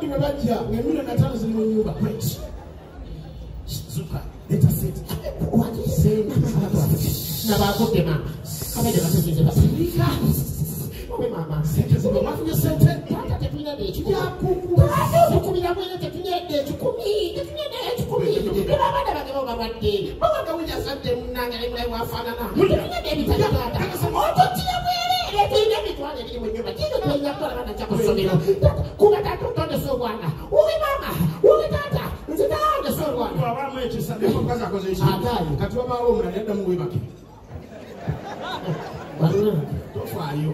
ababbi bwe bajja ng'emiro na ttaano ziri mu nnyumba kweki zuka leta sente nabagudde mama kabaje basogeze basirika obe mama sente ziba mafunye sente tata tetunyadde ekikumi mwene tetunyadde ekikumi abaana bagaba balwadde babagawunya sadde munange nemulayi wafaanana tetunyadde ebitayagata ototiya bwerere tuyina emitwalo ebiri mu nnyumba kino tuyina kukola baana kya ku ssomero kuba tata otondesa obwana wowe mama wowe tata nzitandesa obwana abamu ekisa omukazi akoze ekiri kati wabaawo omulala yaddamu webake tofaayo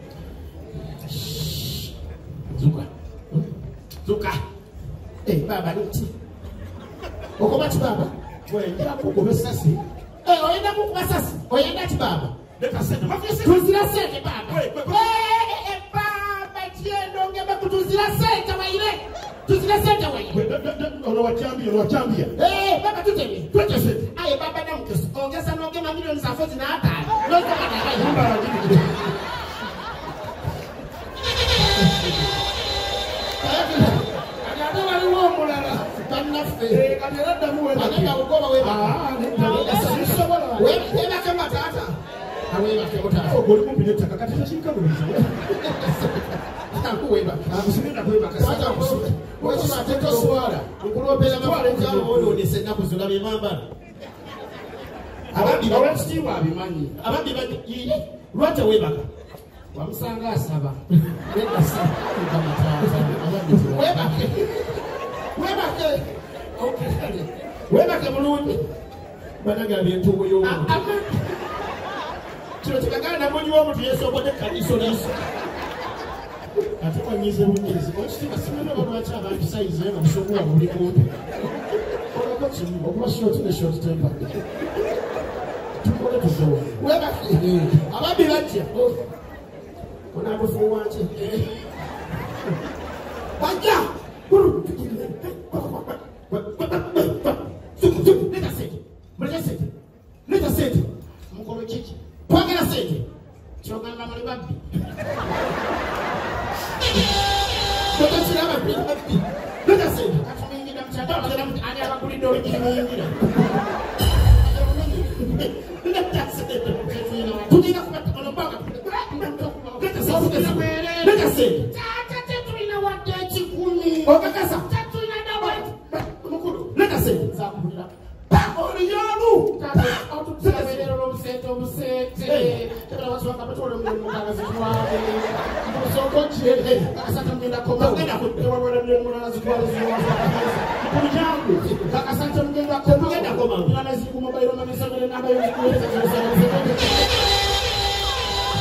zuka baba luti okoba ti baba oyenda kukuba esasi oyenda kukuba sasi oyenda ti baba tuzira sente baba baba tiendo ngebe kutuzira sente waire tuzira sente waire ono wachambia baba tutebe twetese aye baba namukesi ongeza nogema milioni za fozi na atali lwate webaka wamusanga asaba webake bulungi banagambye entuubo y'omuntu kino kikagana namunyi w'omuntu yeesobodde kaniisoliiso ate wanyize bunyizi okitima simena balwaki abantu sayizi nga busobola buli muntu olako kimu okuba shoti ne shoti tempadde tukole tuzowa webake ababbi bajja onabufuuwa nki bajja leta sente mukolo kiki twagala sente kyogamba muli babbi leta sente katumuyingira mukyatagera muti ani abagulidde olugiri muyingira leta sente tulina kubaolobanga leta sente tata tetulina wadde ekikumi okakasa tetulina dawa mukulu leta sente zakubulira oluyolu otuteberera olwobusente obusente tebulabaswaka batole mulumukaga zitwale musokoje kakasata mugenda komagenda kutewawala mulala zitwale ziwakulyangu kakasata mugenda komagenda koma mulala zikumobile mamisagere namba yokuweza